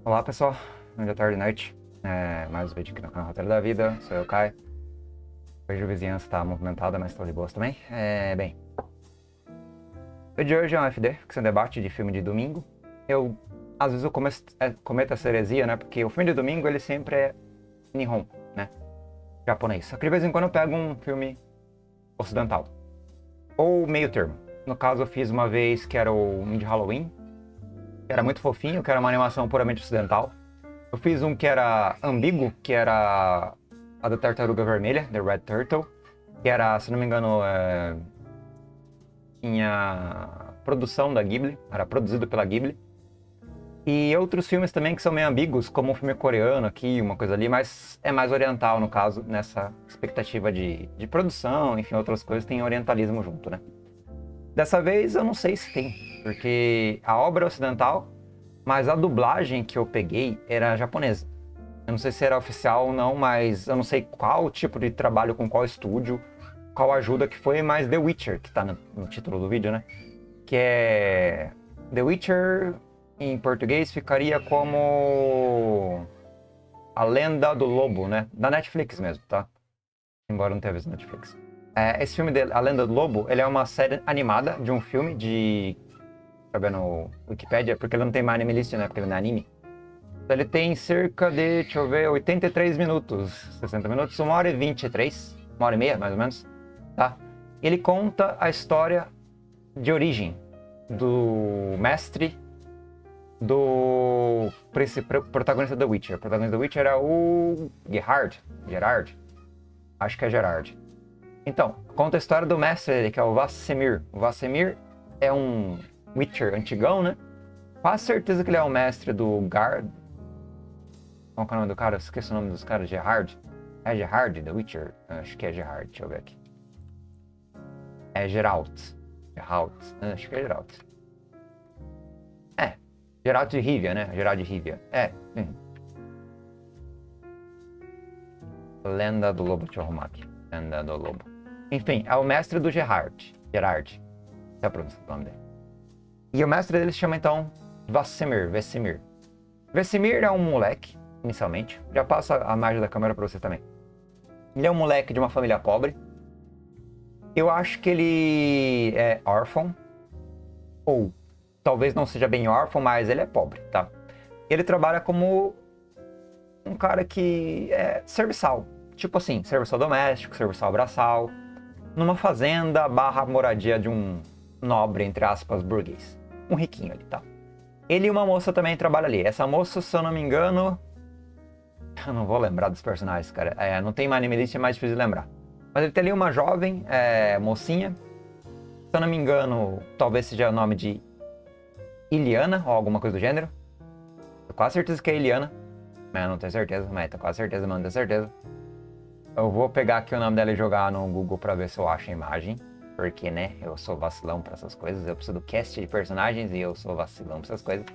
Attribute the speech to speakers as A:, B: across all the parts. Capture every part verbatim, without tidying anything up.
A: Olá pessoal, bom dia, tarde e noite. É, mais um vídeo aqui no canal Roteiro da Vida, sou eu, Caio. Hoje a vizinhança está movimentada, mas estou de boas também. É, bem, o vídeo de hoje é um F D, que é um debate de filme de domingo. Eu, às vezes eu começo, é, cometo essa heresia, né, porque o filme de domingo ele sempre é Nihon, né, japonês. Só que de vez em quando eu pego um filme ocidental, ou meio termo. No caso eu fiz uma vez que era o um de Halloween, que era muito fofinho, que era uma animação puramente ocidental. Eu fiz um que era ambíguo, que era a da Tartaruga Vermelha, The Red Turtle, que era, se não me engano, é... tinha produção da Ghibli, era produzido pela Ghibli. E outros filmes também que são meio ambíguos, como um filme coreano aqui, uma coisa ali, mas é mais oriental, no caso, nessa expectativa de, de produção, enfim, outras coisas, tem orientalismo junto, né? Dessa vez eu não sei se tem, porque a obra é ocidental, mas a dublagem que eu peguei era japonesa. Eu não sei se era oficial ou não, mas eu não sei qual tipo de trabalho com qual estúdio, qual ajuda que foi, mas The Witcher, que tá no, no título do vídeo, né? Que é... The Witcher, em português, ficaria como... A Lenda do Lobo, né? Da Netflix mesmo, tá? Embora não tenha visto Netflix. É, esse filme, de A Lenda do Lobo, ele é uma série animada de um filme de... Deixa eu ver no Wikipedia, porque ele não tem mais anime list, né? Porque ele não é anime. Então, ele tem cerca de, deixa eu ver, oitenta e três minutos, sessenta minutos, uma hora e vinte e três, uma hora e meia, mais ou menos, tá? Ele conta a história de origem do mestre do protagonista do Witcher. O protagonista do Witcher é o Gerard, Gerard, acho que é Gerard. Então, conta a história do mestre dele, que é o Vasemir. O Vasemir é um Witcher antigão, né? Quase certeza que ele é o mestre do Gard. Qual é o nome do cara? Eu esqueci o nome dos caras. Gerard. É Gerard, The Witcher? Acho que é Gerard. Deixa eu ver aqui. É Geralt. Geralt. Acho que é Geralt. É. Geralt de Rivia, né? Geralt de Rivia. É. Hum. Lenda do Lobo. Deixa eu arrumar aqui. Lenda do Lobo. Enfim, é o mestre do Gerard. Gerard. Essa é a pronúncia do nome dele. E o mestre dele se chama, então, Vasemir. Vesemir. Vesemir é um moleque, inicialmente. Já passa a margem da câmera pra você também. Ele é um moleque de uma família pobre. Eu acho que ele é órfão. Ou talvez não seja bem órfão, mas ele é pobre, tá? Ele trabalha como um cara que é serviçal. Tipo assim, serviçal doméstico, serviçal braçal. Numa fazenda barra moradia de um nobre, entre aspas, burguês. Um riquinho ali, tá? Ele e uma moça também trabalham ali. Essa moça, se eu não me engano... Eu não vou lembrar dos personagens, cara. É, não tem mais anime list, é mais difícil de lembrar. Mas ele tem ali uma jovem é, mocinha. Se eu não me engano, talvez seja o nome de Iliana, ou alguma coisa do gênero. Tô quase certeza que é Iliana. Mas eu não tenho certeza, mas tô quase certeza, mas não tenho certeza. Eu vou pegar aqui o nome dela e jogar no Google pra ver se eu acho a imagem. Porque, né, eu sou vacilão pra essas coisas. Eu preciso do cast de personagens e eu sou vacilão pra essas coisas.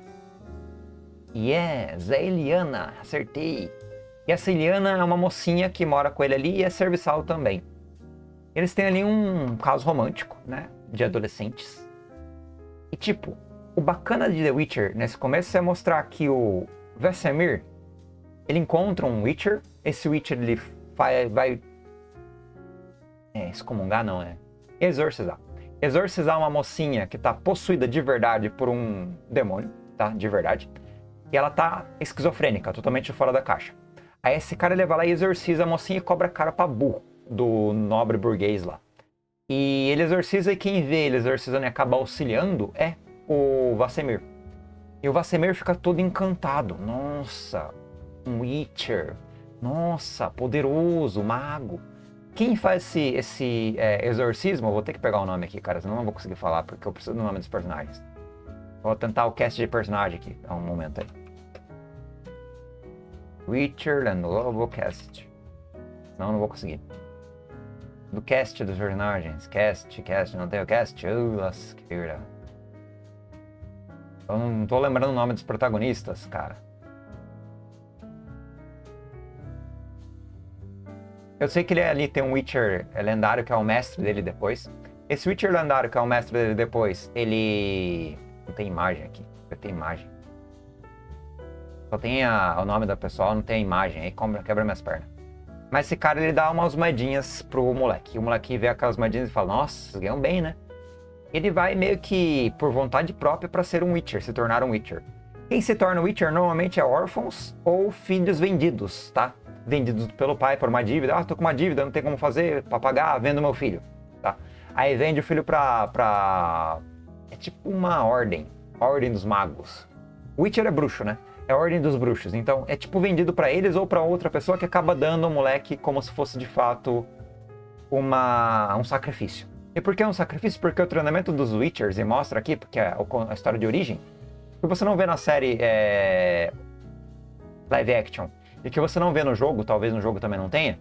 A: Yes, é Eliana, acertei. E essa Eliana é uma mocinha que mora com ele ali e é serviçal também. Eles têm ali um caso romântico, né, de adolescentes. E tipo, o bacana de The Witcher nesse começo é mostrar que o Vesemir, ele encontra um Witcher. Esse Witcher, ele vai... vai é, excomungar não, é... exorcizar. Exorcizar uma mocinha que tá possuída de verdade por um demônio, tá? De verdade. E ela tá esquizofrênica, totalmente fora da caixa. Aí esse cara, ele vai lá e exorciza a mocinha e cobra a cara pra burro do nobre burguês lá. E ele exorciza, e quem vê ele exorcizando e acaba auxiliando é o Vasemir. E o Vasemir fica todo encantado. Nossa, um Witcher. Nossa, poderoso, mago. Quem faz esse, esse é, exorcismo, eu vou ter que pegar o nome aqui, cara, senão eu não vou conseguir falar, porque eu preciso do nome dos personagens. Vou tentar o cast de personagem aqui, há um momento aí. Witcher and Lobo Cast. Senão eu não vou conseguir. Do cast dos personagens. Cast, cast, não tem o cast? Uh, lasqueira. Eu não tô lembrando o nome dos protagonistas, cara. Eu sei que ele ali tem um Witcher lendário, que é o mestre dele depois. Esse Witcher lendário, que é o mestre dele depois, ele... Não tem imagem aqui. Não tem imagem. Só tem a, o nome da pessoa, não tem a imagem, aí quebra minhas pernas. Mas esse cara, ele dá umas moedinhas pro moleque. E o moleque vê aquelas moedinhas e fala, nossa, vocês ganham bem, né? Ele vai meio que por vontade própria para ser um Witcher, se tornar um Witcher. Quem se torna Witcher normalmente é órfãos ou filhos vendidos, tá? Vendidos pelo pai por uma dívida. Ah, tô com uma dívida, não tem como fazer pra pagar, vendo meu filho, tá? Aí vende o filho pra... pra... É tipo uma ordem, a ordem dos magos. Witcher é bruxo, né? É a ordem dos bruxos. Então é tipo vendido pra eles ou pra outra pessoa que acaba dando ao moleque como se fosse de fato uma... um sacrifício. E por que é um sacrifício? Porque o treinamento dos Witchers, e mostra aqui, porque é a história de origem, que você não vê na série é... live action, e que você não vê no jogo, talvez no jogo também não tenha,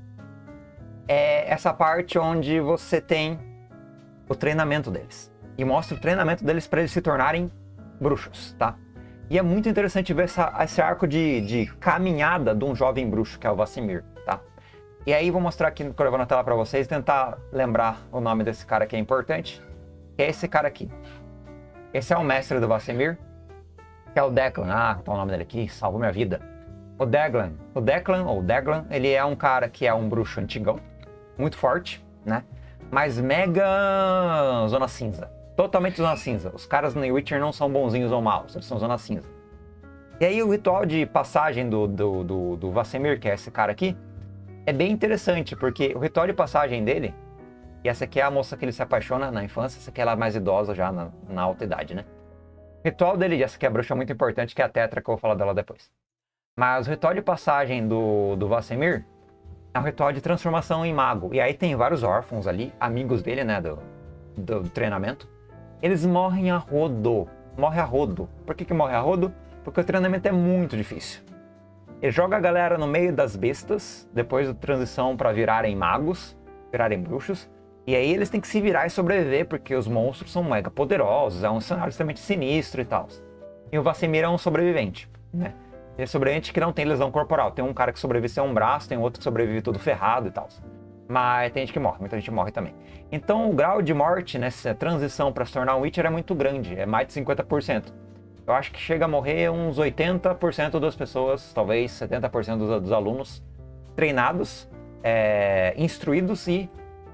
A: é essa parte onde você tem o treinamento deles. E mostra o treinamento deles para eles se tornarem bruxos, tá? E é muito interessante ver essa, esse arco de, de caminhada de um jovem bruxo, que é o Vasimir, tá? E aí vou mostrar aqui, que eu vou na tela para vocês, tentar lembrar o nome desse cara que é importante, que é esse cara aqui. Esse é o mestre do Vasimir, que é o Declan. Ah, tá o nome dele aqui, salvou minha vida. O Declan, o Declan, ou Declan, ele é um cara que é um bruxo antigão, muito forte, né? Mas mega zona cinza. Totalmente zona cinza. Os caras no Witcher não são bonzinhos ou maus, eles são zona cinza. E aí o ritual de passagem do, do, do, do Vasimir, que é esse cara aqui, é bem interessante, porque o ritual de passagem dele, e essa aqui é a moça que ele se apaixona na infância, essa aqui ela é mais idosa já na, na alta idade, né? O ritual dele, essa aqui é a bruxa muito importante, que é a Tetra, que eu vou falar dela depois. Mas o ritual de passagem do, do Vasimir é um ritual de transformação em mago. E aí tem vários órfãos ali, amigos dele, né, do, do, do treinamento. Eles morrem a rodo. Morre a rodo. Por que que morre a rodo? Porque o treinamento é muito difícil. Ele joga a galera no meio das bestas, depois da transição para virarem magos, virarem bruxos. E aí eles têm que se virar e sobreviver, porque os monstros são mega poderosos, é um cenário extremamente sinistro e tal. E o Vasimir é um sobrevivente, né? Ele é sobrevivente que não tem lesão corporal. Tem um cara que sobrevive sem um braço, tem outro que sobrevive todo ferrado e tal. Mas tem gente que morre, muita gente morre também. Então o grau de morte nessa transição para se tornar um Witcher é muito grande, é mais de cinquenta por cento. Eu acho que chega a morrer uns oitenta por cento das pessoas, talvez setenta por cento dos, dos alunos treinados, é, instruídos e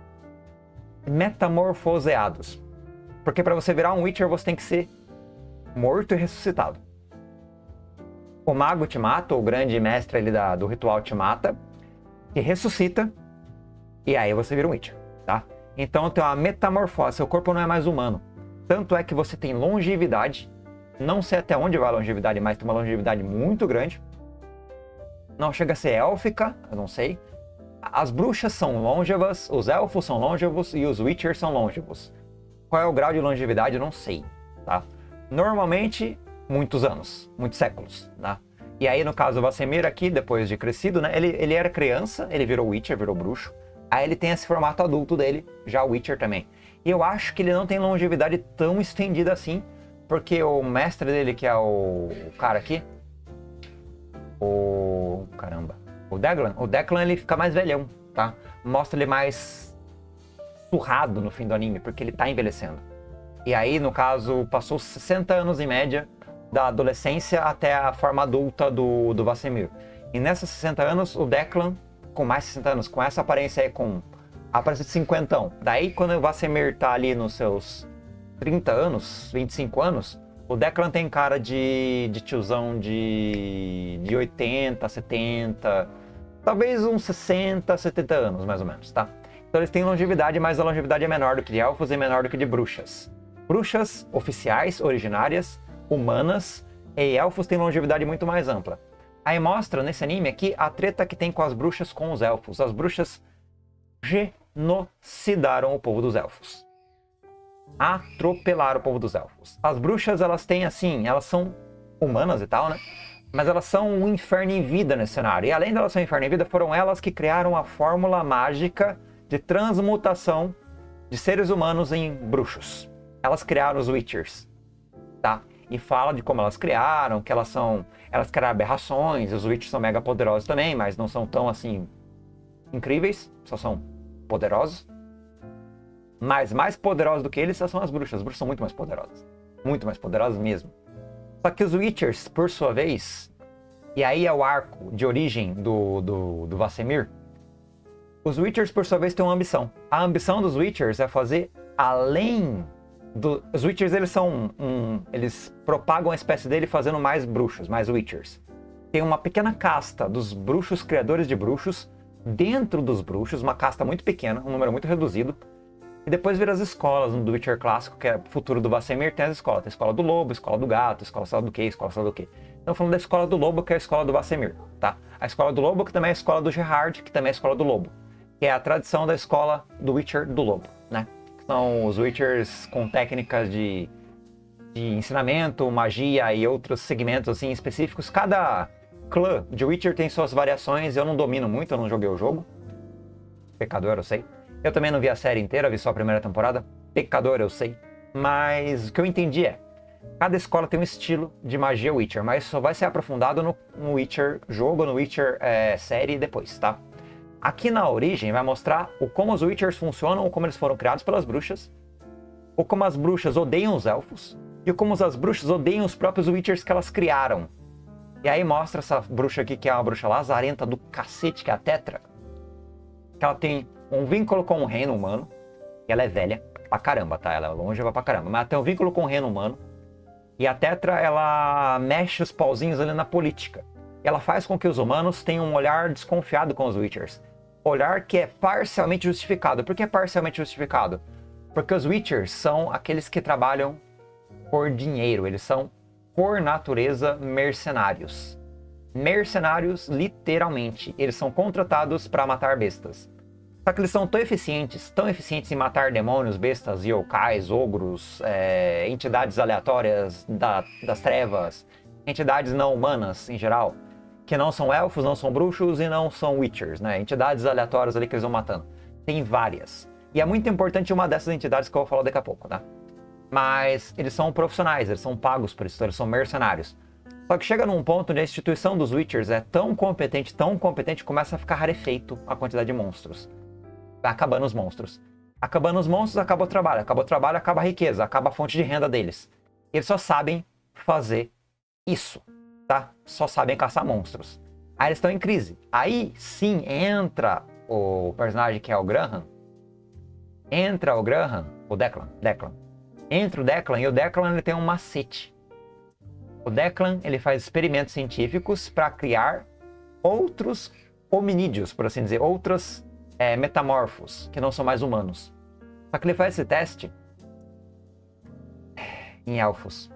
A: metamorfoseados. Porque para você virar um Witcher você tem que ser morto e ressuscitado. O mago te mata, o grande mestre ali da, do ritual te mata, te ressuscita, e aí você vira um Witcher, tá? Então tem uma metamorfose, seu corpo não é mais humano. Tanto é que você tem longevidade, não sei até onde vai a longevidade, mas tem uma longevidade muito grande. Não chega a ser élfica, eu não sei. As bruxas são longevas, os elfos são longevos e os Witchers são longevos. Qual é o grau de longevidade, eu não sei, tá? Normalmente, muitos anos, muitos séculos, tá? E aí, no caso do Vasimir aqui, depois de crescido, né? Ele, ele era criança, ele virou Witcher, virou bruxo. Aí ele tem esse formato adulto dele, já o Witcher também. E eu acho que ele não tem longevidade tão estendida assim, porque o mestre dele, que é o, o cara aqui, o... caramba, o Declan, o Declan ele fica mais velhão, tá? Mostra ele mais surrado no fim do anime, porque ele tá envelhecendo. E aí, no caso, passou sessenta anos em média, da adolescência até a forma adulta do, do Vasimir. E nessas sessenta anos, o Declan, com mais de sessenta anos, com essa aparência aí, com a aparência de cinquentão. Daí, quando o Vasimir tá ali nos seus trinta anos, vinte e cinco anos, o Declan tem cara de, de tiozão de, de oitenta, setenta, talvez uns sessenta, setenta anos, mais ou menos, tá? Então eles têm longevidade, mas a longevidade é menor do que de elfos e menor do que de bruxas. Bruxas oficiais, originárias, humanas, e elfos têm longevidade muito mais ampla. Aí mostra nesse anime aqui a treta que tem com as bruxas com os elfos. As bruxas genocidaram o povo dos elfos. Atropelaram o povo dos elfos. As bruxas, elas têm assim, elas são humanas e tal, né? Mas elas são um inferno em vida nesse cenário. E além de elas serem um inferno em vida, foram elas que criaram a fórmula mágica de transmutação de seres humanos em bruxos. Elas criaram os Witchers, tá? E fala de como elas criaram, que elas são... Elas criaram aberrações, os Witchers são mega poderosos também, mas não são tão, assim, incríveis, só são poderosos. Mas mais poderosos do que eles só são as bruxas. As bruxas são muito mais poderosas. Muito mais poderosas mesmo. Só que os Witchers, por sua vez, e aí é o arco de origem do, do, do Vasemir, os Witchers, por sua vez, têm uma ambição. A ambição dos Witchers é fazer além do... Os Witchers, eles são um... Eles propagam a espécie dele fazendo mais bruxos, mais Witchers. Tem uma pequena casta dos bruxos criadores de bruxos, dentro dos bruxos, uma casta muito pequena, um número muito reduzido. E depois vira as escolas do Witcher clássico, que é o futuro do Vasemir, tem as escolas. Tem a escola do lobo, a escola do gato, a escola do quê, a escola do quê. Então falando da escola do lobo, que é a escola do Vasemir, tá? A escola do lobo, que também é a escola do Gerard, que também é a escola do lobo. Que é a tradição da escola do Witcher do lobo, né? São os Witchers com técnicas de, de ensinamento, magia e outros segmentos assim específicos. Cada clã de Witcher tem suas variações, eu não domino muito, eu não joguei o jogo. Pecador, eu sei. Eu também não vi a série inteira, vi só a primeira temporada. Pecador, eu sei. Mas o que eu entendi é, cada escola tem um estilo de magia Witcher, mas só vai ser aprofundado no, no Witcher jogo, no Witcher é, série depois, tá? Aqui na origem vai mostrar o como os Witchers funcionam, ou como eles foram criados pelas bruxas, ou como as bruxas odeiam os elfos, e como as bruxas odeiam os próprios Witchers que elas criaram. E aí mostra essa bruxa aqui, que é uma bruxa lazarenta do cacete, que é a Tetra, que ela tem um vínculo com o reino humano, e ela é velha pra caramba, tá? Ela é longeva pra caramba, mas ela tem um vínculo com o reino humano, e a Tetra, ela mexe os pauzinhos ali na política. Ela faz com que os humanos tenham um olhar desconfiado com os Witchers. Olhar que é parcialmente justificado. Por que é parcialmente justificado? Porque os Witchers são aqueles que trabalham por dinheiro. Eles são, por natureza, mercenários. Mercenários, literalmente. Eles são contratados para matar bestas. Só que eles são tão eficientes, tão eficientes em matar demônios, bestas, yokais, ogros, é, entidades aleatórias da, das trevas, entidades não humanas em geral, que não são elfos, não são bruxos e não são witchers, né? Entidades aleatórias ali que eles vão matando. Tem várias. E é muito importante uma dessas entidades que eu vou falar daqui a pouco, tá? Mas eles são profissionais, eles são pagos por isso, eles são mercenários. Só que chega num ponto onde a instituição dos witchers é tão competente, tão competente, que começa a ficar rarefeito a quantidade de monstros. Vai acabando os monstros. Acabando os monstros, acaba o trabalho. Acaba o trabalho, acaba a riqueza, acaba a fonte de renda deles. Eles só sabem fazer isso, tá? Só sabem caçar monstros. Aí eles estão em crise. Aí sim entra o personagem que é o Graham. Entra o Graham, o Declan, Declan. Entra o Declan e o Declan ele tem um macete. O Declan ele faz experimentos científicos para criar outros hominídeos, por assim dizer, outros é, metamorfos, que não são mais humanos. Só que ele faz esse teste em elfos.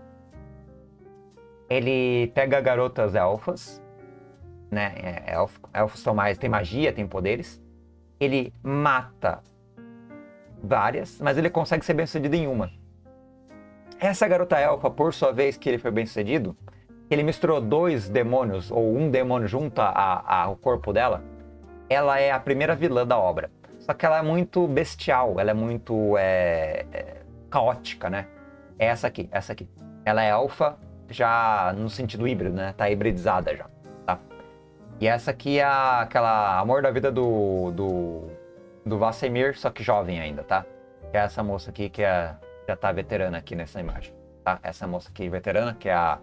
A: Ele pega garotas elfas, né? É, elf, elfos são mais, tem magia, tem poderes. Ele mata várias, mas ele consegue ser bem sucedido em uma. Essa garota elfa, por sua vez, que ele foi bem sucedido, ele misturou dois demônios, ou um demônio junto a, a, ao corpo dela. Ela é a primeira vilã da obra. Só que ela é muito bestial, ela é muito é, é, caótica, né? É essa aqui, essa aqui. Ela é elfa já no sentido híbrido, né? Tá hibridizada já, tá? E essa aqui é a, aquela amor da vida do, do, do Vasemir, só que jovem ainda, tá? Que é essa moça aqui que é, já tá veterana aqui nessa imagem, tá? Essa moça aqui veterana, que é a,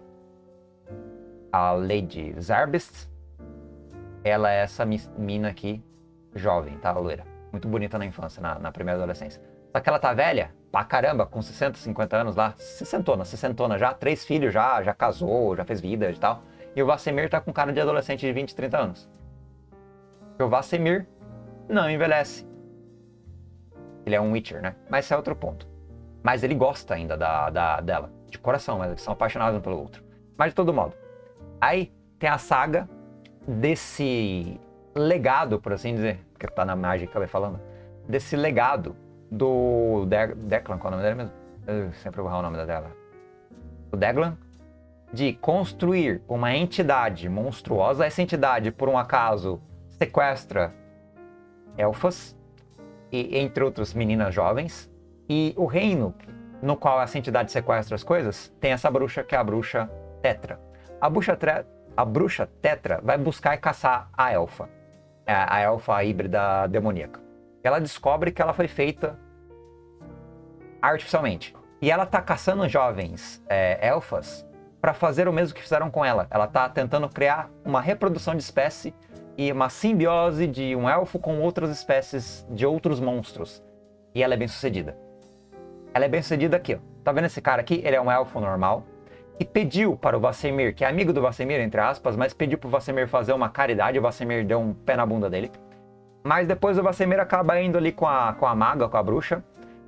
A: a Lady Zarbist. Ela é essa mina aqui, jovem, tá? Loira. Muito bonita na infância, na, na primeira adolescência. Só que ela tá velha, pra caramba, com sessenta, cinquenta anos lá. Sessentona, sessentona já. Três filhos já, já casou, já fez vida e tal. E o Vasemir tá com cara de adolescente de vinte, trinta anos. E o Vasemir não envelhece. Ele é um Witcher, né? Mas esse é outro ponto. Mas ele gosta ainda da, da, dela. De coração, mas eles são apaixonados um pelo outro. Mas de todo modo. Aí tem a saga desse legado, por assim dizer, que tá na imagem que eu acabei falando, desse legado do De Declan, qual é o nome dele mesmo? Eu sempre vou errar o nome dela. O Declan, de construir uma entidade monstruosa. Essa entidade, por um acaso, sequestra elfas, e, entre outras meninas jovens, e o reino no qual essa entidade sequestra as coisas, tem essa bruxa que é a bruxa Tetra. A bruxa Tetra A bruxa Tetra vai buscar e caçar a elfa. A elfa híbrida demoníaca. Ela descobre que ela foi feita artificialmente. E ela tá caçando jovens é, elfas para fazer o mesmo que fizeram com ela. Ela tá tentando criar uma reprodução de espécie e uma simbiose de um elfo com outras espécies de outros monstros. E ela é bem sucedida. Ela é bem sucedida aqui, ó. Tá vendo esse cara aqui? Ele é um elfo normal. E pediu para o Vasemir, que é amigo do Vasemir, entre aspas, mas pediu para o Vasemir fazer uma caridade. O Vasemir deu um pé na bunda dele. Mas depois o Vasemir acaba indo ali com a, com a maga, com a bruxa,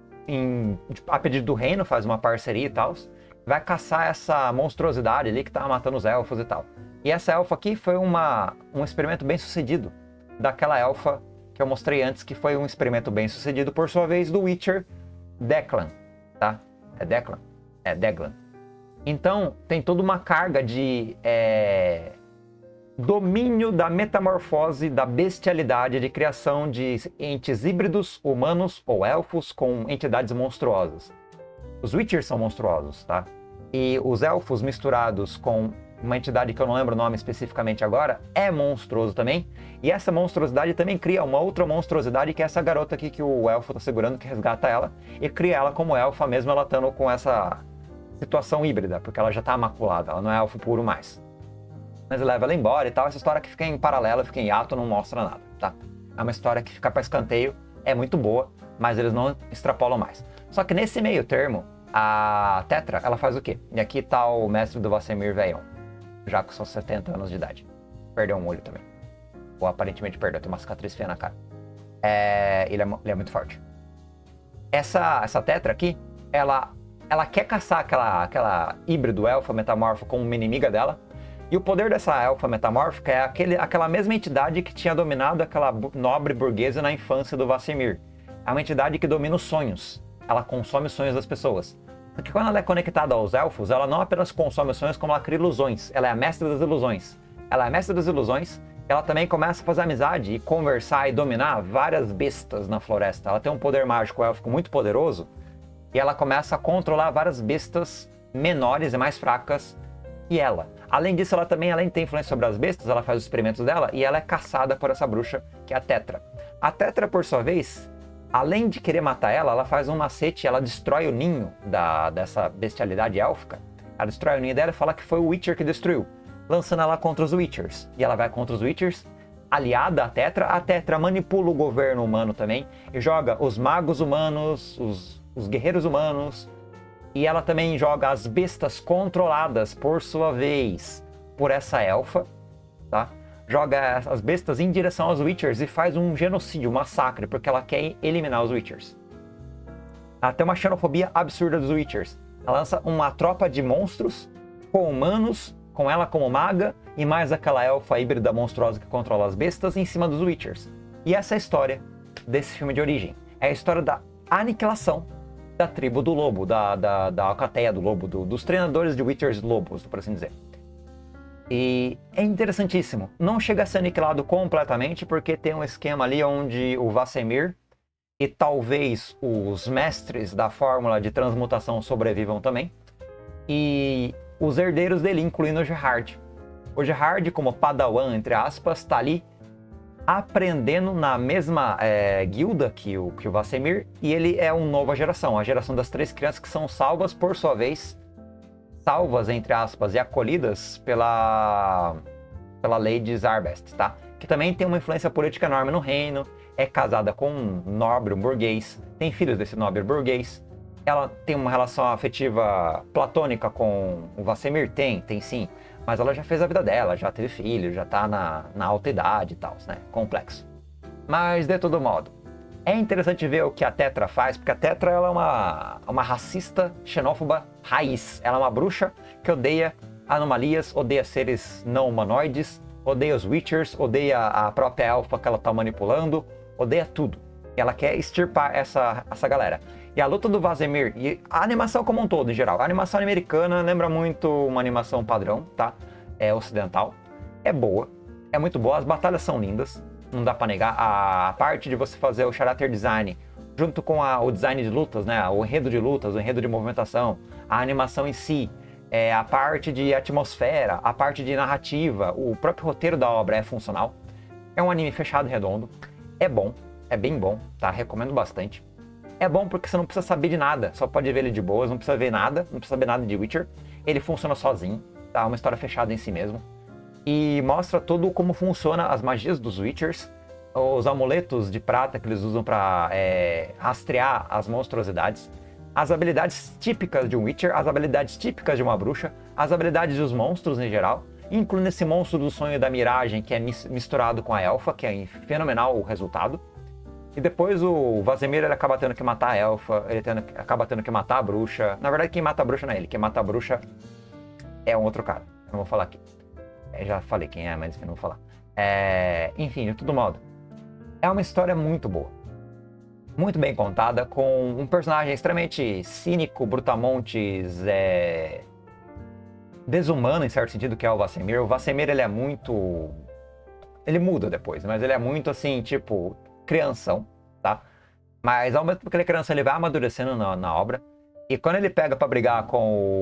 A: em, a pedido do reino, faz uma parceria e tal. Vai caçar essa monstruosidade ali que tava matando os elfos e tal. E essa elfa aqui foi uma, um experimento bem sucedido daquela elfa que eu mostrei antes, que foi um experimento bem sucedido, por sua vez, do Witcher Declan, tá? É Declan? É Declan. Então, tem toda uma carga de é, domínio da metamorfose, da bestialidade, de criação de entes híbridos, humanos ou elfos com entidades monstruosas. Os Witchers são monstruosos, tá? E os elfos misturados com uma entidade que eu não lembro o nome especificamente agora, é monstruoso também. E essa monstruosidade também cria uma outra monstruosidade, que é essa garota aqui que o elfo tá segurando, que resgata ela. E cria ela como elfa, mesmo ela estando com essa situação híbrida, porque ela já tá maculada, ela não é elfo puro mais. Mas leva ela embora e tal. Essa história que fica em paralelo, fica em hiato, não mostra nada, tá? É uma história que fica para escanteio, é muito boa, mas eles não extrapolam mais. Só que nesse meio termo, a Tetra, ela faz o quê? E aqui tá o mestre do Vasemir velhão, já com seus setenta anos de idade. Perdeu um olho também. Ou aparentemente perdeu, tem uma cicatriz feia na cara. É, ele, é, ele é muito forte. Essa, essa Tetra aqui, ela, ela quer caçar aquela, aquela híbrido elfa metamorfo como uma inimiga dela. E o poder dessa elfa metamórfica é aquele, aquela mesma entidade que tinha dominado aquela nobre burguesa na infância do Vasemir. É uma entidade que domina os sonhos. Ela consome os sonhos das pessoas. Porque quando ela é conectada aos elfos, ela não apenas consome os sonhos, como ela cria ilusões. Ela é a mestra das ilusões. Ela é a mestra das ilusões. Ela também começa a fazer amizade e conversar e dominar várias bestas na floresta. Ela tem um poder mágico élfico muito poderoso. E ela começa a controlar várias bestas menores e mais fracas que ela. Além disso, ela também, além de ter influência sobre as bestas, ela faz os experimentos dela e ela é caçada por essa bruxa, que é a Tetra. A Tetra, por sua vez, além de querer matar ela, ela faz um macete, ela destrói o ninho da, dessa bestialidade élfica. Ela destrói o ninho dela e fala que foi o Witcher que destruiu, lançando ela contra os Witchers. E ela vai contra os Witchers, aliada à Tetra. A Tetra manipula o governo humano também e joga os magos humanos, os, os guerreiros humanos. E ela também joga as bestas controladas, por sua vez, por essa elfa, tá? Joga as bestas em direção aos Witchers e faz um genocídio, um massacre, porque ela quer eliminar os Witchers. Ela tem uma xenofobia absurda dos Witchers. Ela lança uma tropa de monstros com humanos, com ela como maga, e mais aquela elfa híbrida monstruosa que controla as bestas em cima dos Witchers. E essa é a história desse filme de origem. É a história da aniquilação da tribo do lobo, da, da, da alcateia do lobo, do, dos treinadores de Witchers lobos, por assim dizer. E é interessantíssimo. Não chega a ser aniquilado completamente, porque tem um esquema ali onde o Vasemir e talvez os mestres da fórmula de transmutação sobrevivam também. E os herdeiros dele, incluindo o Gerard. O Gerard, como padawan, entre aspas, está ali aprendendo na mesma é, guilda que o, que o Vasemir, e ele é uma nova geração, a geração das três crianças que são salvas, por sua vez, salvas, entre aspas, e acolhidas pela, pela Lady Zarbest, tá? Que também tem uma influência política enorme no reino, é casada com um nobre um burguês, tem filhos desse nobre burguês, ela tem uma relação afetiva platônica com o Vasemir? Tem, tem sim. Mas ela já fez a vida dela, já teve filho, já tá na, na alta idade e tal, né? Complexo. Mas, de todo modo, é interessante ver o que a Tetra faz, porque a Tetra ela é uma, uma racista xenófoba raiz. Ela é uma bruxa que odeia anomalias, odeia seres não humanoides, odeia os Witchers, odeia a própria elfa que ela tá manipulando, odeia tudo. E ela quer extirpar essa, essa galera. E a luta do Vasemir, e a animação como um todo, em geral. A animação americana lembra muito uma animação padrão, tá? É ocidental. É boa, é muito boa. As batalhas são lindas, não dá pra negar. A parte de você fazer o character design, junto com a, o design de lutas, né? O enredo de lutas, o enredo de movimentação, a animação em si, é, a parte de atmosfera, a parte de narrativa, o próprio roteiro da obra é funcional. É um anime fechado e redondo. É bom, é bem bom, tá? Recomendo bastante. É bom porque você não precisa saber de nada, só pode ver ele de boas, não precisa ver nada, não precisa saber nada de Witcher. ele funciona sozinho, tá? Uma história fechada em si mesmo. E mostra todo como funciona as magias dos Witchers, os amuletos de prata que eles usam para é, rastrear as monstruosidades, as habilidades típicas de um Witcher, as habilidades típicas de uma bruxa, as habilidades dos monstros em geral, incluindo esse monstro do sonho da miragem que é misturado com a elfa, que é fenomenal o resultado. E depois o Vazimir ele acaba tendo que matar a elfa, ele tendo, acaba tendo que matar a bruxa. Na verdade, quem mata a bruxa não é ele, quem mata a bruxa é um outro cara. Eu não vou falar aqui. Eu já falei quem é, mas eu não vou falar. É... Enfim, de todo modo, é uma história muito boa. Muito bem contada, com um personagem extremamente cínico, brutamontes, é... desumano em certo sentido, que é o Vazimir. O Vazimir ele é muito... Ele muda depois, mas ele é muito assim, tipo... crianção, tá? Mas ao mesmo tempo que ele é criança, ele vai amadurecendo na, na obra. E quando ele pega pra brigar com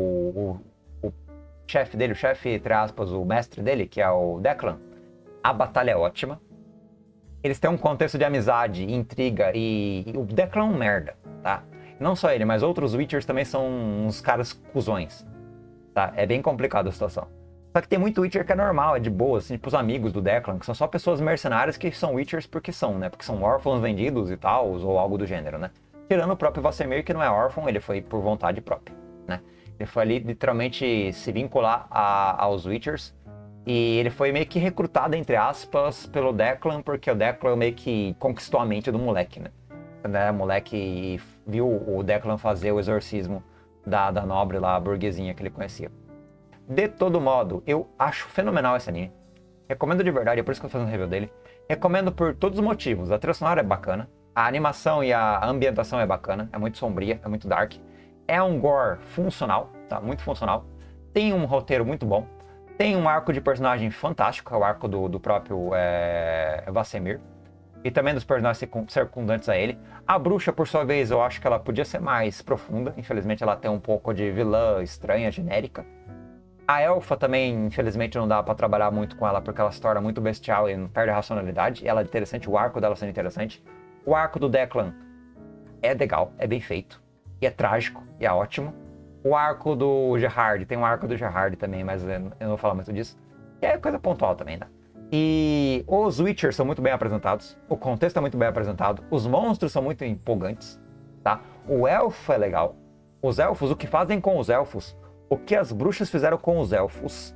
A: o, o, o chefe dele, o chefe, entre aspas, o mestre dele, que é o Declan, a batalha é ótima. Eles têm um contexto de amizade, intriga, e, e o Declan é um merda, tá? Não só ele, mas outros Witchers também são uns caras cuzões, tá? É bem complicada a situação. Só que tem muito Witcher que é normal, é de boa, assim, tipo os amigos do Declan, que são só pessoas mercenárias que são Witchers porque são, né? Porque são órfãos vendidos e tal, ou algo do gênero, né? Tirando o próprio Vazimir, que não é órfão, ele foi por vontade própria, né? Ele foi ali literalmente se vincular a, aos Witchers, e ele foi meio que recrutado, entre aspas, pelo Declan, porque o Declan meio que conquistou a mente do moleque, né? Quando era moleque e viu o Declan fazer o exorcismo da, da nobre lá, a burguesinha que ele conhecia. De todo modo, eu acho fenomenal esse anime. Recomendo de verdade, é por isso que eu tô fazendo review dele. Recomendo por todos os motivos. A trilha sonora é bacana, a animação e a ambientação é bacana, é muito sombria, é muito dark. É um gore funcional, tá? Muito funcional. Tem um roteiro muito bom. Tem um arco de personagem fantástico, é o arco do, do próprio é, Vazimir. E também dos personagens circundantes a ele. A bruxa, por sua vez, eu acho que ela podia ser mais profunda. Infelizmente, ela tem um pouco de vilã estranha, genérica. A elfa também, infelizmente, não dá pra trabalhar muito com ela, porque ela se torna muito bestial e não perde a racionalidade. Ela é interessante, o arco dela sendo interessante. O arco do Declan é legal, é bem feito. E é trágico, e é ótimo. O arco do Gerard, tem um arco do Gerard também, mas eu não vou falar muito disso. Que é coisa pontual também, né? E os Witchers são muito bem apresentados. O contexto é muito bem apresentado. Os monstros são muito empolgantes, tá? O elfo é legal. Os elfos, o que fazem com os elfos... O que as bruxas fizeram com os elfos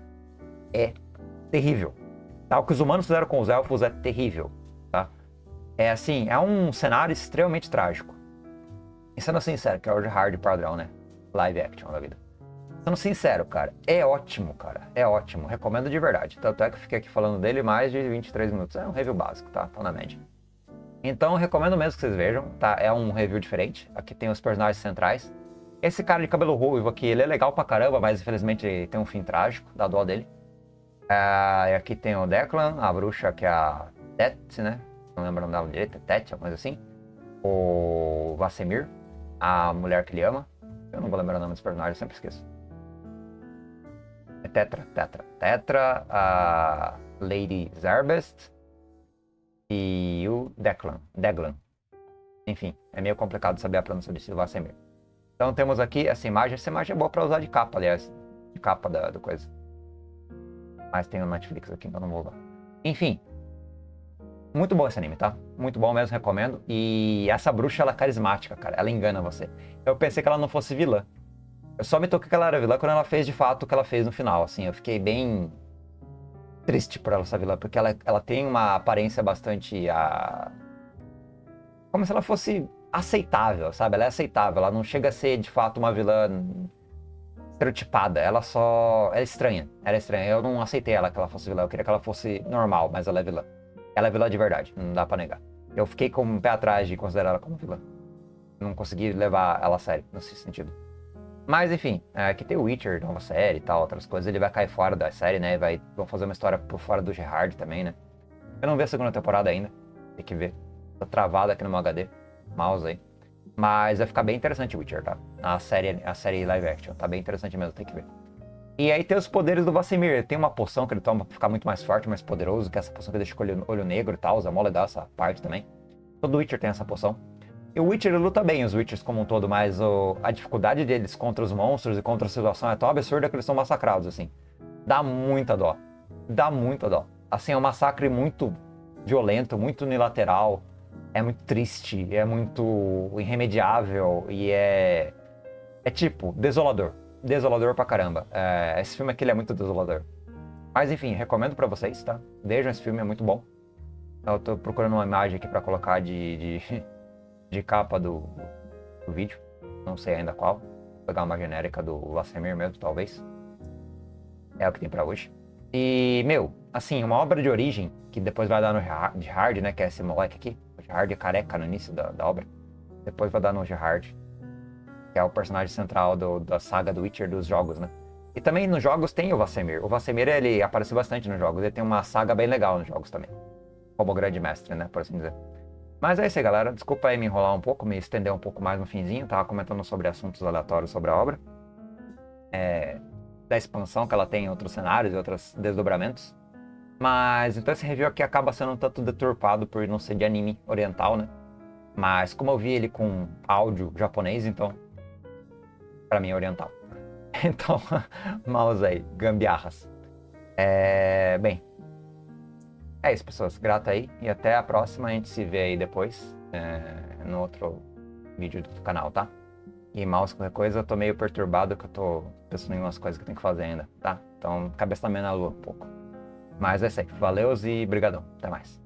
A: é terrível, tá? O que os humanos fizeram com os elfos é terrível, tá? É assim, é um cenário extremamente trágico. E sendo sincero, que é o hard padrão, né? Live action da vida. Sendo sincero, cara, é ótimo, cara. É ótimo, recomendo de verdade. Tanto é que eu fiquei aqui falando dele mais de vinte e três minutos. É um review básico, tá? Tá na média. Então, eu recomendo mesmo que vocês vejam, tá? É um review diferente. Aqui tem os personagens centrais. Esse cara de cabelo ruivo aqui, ele é legal pra caramba, mas infelizmente tem um fim trágico, dá dó dele. É, e aqui tem o Declan, a bruxa que é a Tet, né? Não lembro o nome dela direito, é Tet, alguma coisa assim. O Vazimir, a mulher que ele ama. Eu não vou lembrar o nome dos personagens, eu sempre esqueço. É Tetra, Tetra. Tetra, a Lady Zarbest e o Declan, Declan. Enfim, é meio complicado saber a pronúncia desse Vazimir. Então temos aqui essa imagem. Essa imagem é boa pra usar de capa, aliás. De capa da, da coisa. Mas tem o Netflix aqui, então não vou usar. Enfim. Muito bom esse anime, tá? Muito bom mesmo, recomendo. E essa bruxa, ela é carismática, cara. Ela engana você. Eu pensei que ela não fosse vilã. Eu só me toquei que ela era vilã quando ela fez, de fato, o que ela fez no final, assim. Eu fiquei bem triste por ela ser vilã. Porque ela, ela tem uma aparência bastante... A... Como se ela fosse... aceitável, sabe? Ela é aceitável, ela não chega a ser de fato uma vilã estereotipada, ela só é estranha, ela é estranha. Eu não aceitei ela que ela fosse vilã, eu queria que ela fosse normal, mas ela é vilã. Ela é vilã de verdade, não dá pra negar. Eu fiquei com um pé atrás de considerar ela como vilã. Não consegui levar ela a sério nesse sentido. Mas enfim, aqui tem o Witcher, nova série e tal, outras coisas, ele vai cair fora da série, né? Vai, vão fazer uma história por fora do Gerard também, né? Eu não vi a segunda temporada ainda, tem que ver. Tá travada aqui no meu H D. Mouse aí. Mas vai ficar bem interessante o Witcher, tá? A série, a série live action. Tá bem interessante mesmo, tem que ver. E aí tem os poderes do Vazimir. Tem uma poção que ele toma pra ficar muito mais forte, mais poderoso, que é essa poção que deixa com o olho, olho negro e tal. É mó legal essa parte também. Todo Witcher tem essa poção. E o Witcher luta bem, os Witchers como um todo, mas o, a dificuldade deles contra os monstros e contra a situação é tão absurda que eles são massacrados, assim. Dá muita dó. Dá muita dó. Assim, é um massacre muito violento, muito unilateral. É muito triste, é muito irremediável e é... É tipo, desolador. Desolador pra caramba. É, esse filme aqui ele é muito desolador. Mas enfim, recomendo pra vocês, tá? Vejam esse filme, é muito bom. Eu tô procurando uma imagem aqui pra colocar de, de, de capa do, do vídeo. Não sei ainda qual. Vou pegar uma genérica do Vasemir mesmo, talvez. É o que tem pra hoje. E, meu, assim, uma obra de origem, que depois vai dar no Gerard, né? Que é esse moleque aqui. O Gerard é careca no início da, da obra. Depois vai dar no Gerard, que é o personagem central do, da saga do Witcher dos jogos, né? E também nos jogos tem o Vasemir. O Vasemir, ele aparece bastante nos jogos. Ele tem uma saga bem legal nos jogos também. Como grande mestre, né? Por assim dizer. Mas é isso aí, galera. Desculpa aí me enrolar um pouco, me estender um pouco mais no finzinho. Tava comentando sobre assuntos aleatórios sobre a obra. É... Da expansão que ela tem em outros cenários e outros desdobramentos. Mas então esse review aqui acaba sendo um tanto deturpado por não ser de anime oriental, né? Mas como eu vi ele com áudio japonês, então pra mim é oriental. Então, mouse aí, gambiarras. É... Bem, é isso, pessoas. Grato aí e até a próxima. A gente se vê aí depois é... no outro vídeo do canal, tá? E mouse, qualquer coisa, eu tô meio perturbado que eu tô pensando em umas coisas que eu tenho que fazer ainda, tá? Então, cabeça tá meio na lua um pouco. Mas é isso aí. Valeus e brigadão. Até mais.